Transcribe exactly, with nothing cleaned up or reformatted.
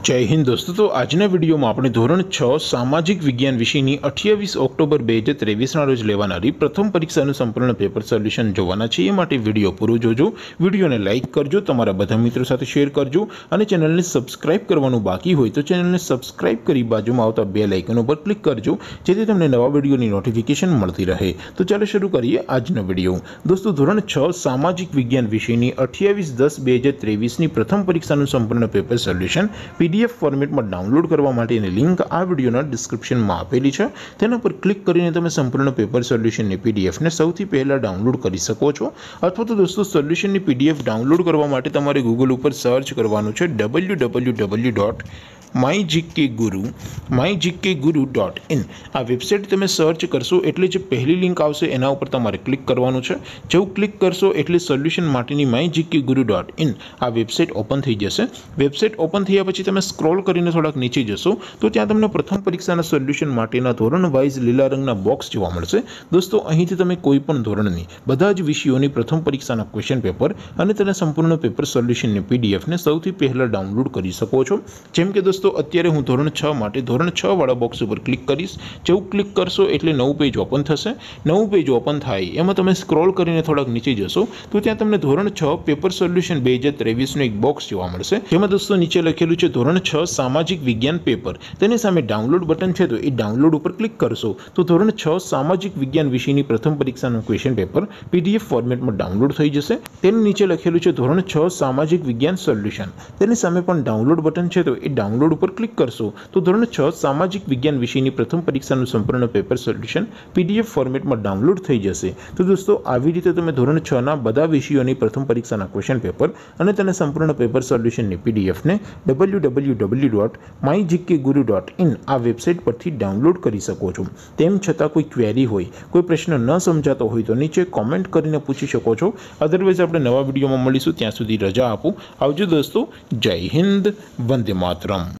जय हिंद दोस्तों। तो आजना वीडियो में आपणे धोरण छ सामाजिक विज्ञान विषयनी अठावीस ऑक्टोबर दो हज़ार तेवीस रोज लेवानारी प्रथम परीक्षानुं संपूर्ण पेपर सोल्यूशन जोवाना छे। ए माटे विडियो पूरो जोजो, विडियोने लाइक करजो, तमारा बधा मित्रों साथे शेर करजो अने चेनलने सब्सक्राइब करवानुं बाकी होय तो चेनलने सब्सक्राइब करी बाजुमां आवता बेल आइकन पर क्लिक करजो, जेथी तमने नवा विडियोनी नोटिफिकेशन मळती रहे। तो चलो शुरू करिए आजनो विडियो। दोस्तों धोरण छ सामाजिक विज्ञान विषयनी अठावीस दस दो हज़ार तेवीस नी प्रथम परीक्षानुं संपूर्ण पेपर सोल्यूशन पीडीएफ फॉर्मेट में डाउनलॉड करवा माटेनी लिंक आ विडियोना डिस्क्रिप्शन में आपेली है। तेना पर क्लिक करीने तमे संपूर्ण पेपर सोल्यूशन ने पीडीएफ ने सौथी पहला डाउनलॉड करी सको छो। अथवा तो दोस्तों सोल्यूशन ने पीडीएफ डाउनलॉड करवा माटे तमारे गूगल पर सर्च करवानुं छे W W W dot my GK Guru my GK Guru dot in. आ वेबसाइट तमे सर्च करशो एटले जे पहली लिंक आवशे एना उपर तमारे क्लिक करवानुं छे। जेवुं क्लिक करशो एटले सोल्यूशन माटेनी my GK Guru dot in आ वेबसाइट ओपन थई जशे। वेबसाइट ओपन थया पछी तमे स्क्रॉल करीने थोड़ाक नीचे जशो तो त्यां तमने प्रथम परीक्षाना सोल्यूशन माटेना धोरण वाइज लीला रंगना बॉक्स जोवा मळशे। दोस्तों અહીંથી તમે કોઈપણ ધોરણની બધા જ વિષયોની પ્રથમ પરીક્ષાના ક્વેશ્ચન પેપર અને તેના સંપૂર્ણ પેપર સોલ્યુશનની પીડીએફ ને સૌથી પહેલા ડાઉનલોડ કરી શકો છો। જેમ કે દોસ્તો અત્યારે હું ધોરણ છ માટે ધોરણ છ વાળા બોક્સ ઉપર ક્લિક કરીશ। જેવું ક્લિક કરશો એટલે નવું પેજ ઓપન થશે। નવું પેજ ઓપન થાય એમાં તમે સ્ક્રોલ કરીને થોડાક નીચે જશો તો ત્યાં તમને ધોરણ છ પેપર સોલ્યુશન બે હજાર ત્રેવીસ નું એક બોક્સ જોવા મળશે। જેમાં દોસ્તો નીચે લખેલું છે ધોરણ છ सामाजिक विज्ञान पेपर। तेनी सामे डाउनलॉड बटन है तो ये डाउनलॉड पर क्लिक करशो तो धोरण छ सामाजिक विज्ञान विषयनी प्रथम परीक्षानुं क्वेश्चन पेपर पीडीएफ फॉर्मेट में डाउनलॉड थई जशे। तेनी नीचे लखेलुं छे धोरण छ सामाजिक विज्ञान सोल्यूशन। तेनी सामे पण डाउनलॉड बटन है तो ये डाउनलॉड पर क्लिक करशो तो धोरण छ सामाजिक विज्ञान विषयनी प्रथम परीक्षानुं संपूर्ण पेपर सोल्यूशन पीडीएफ फॉर्मेट में डाउनलॉड थई जशे। तो दोस्तों आवी रीते तमे धोरण छ ना बधा विषयोनी प्रथम परीक्षाना क्वेश्चन पेपर अने तेना संपूर्ण पेपर सोल्यूशननी पीडीएफ ने W W W dot my GK Guru dot in आ वेबसाइट परथी डाउनलॉड करी सको छो। तेम छतां कोई क्वेरी होय, कोई प्रश्न न समजातो होय तो नीचे कॉमेंट करीने पूछी शको छो। अदरवाइज आपणे नवा विडियोमां मळीशुं, त्यां सुधी रजा आपो। आवजो दोस्तों। जय हिंद, वंदे मातरम।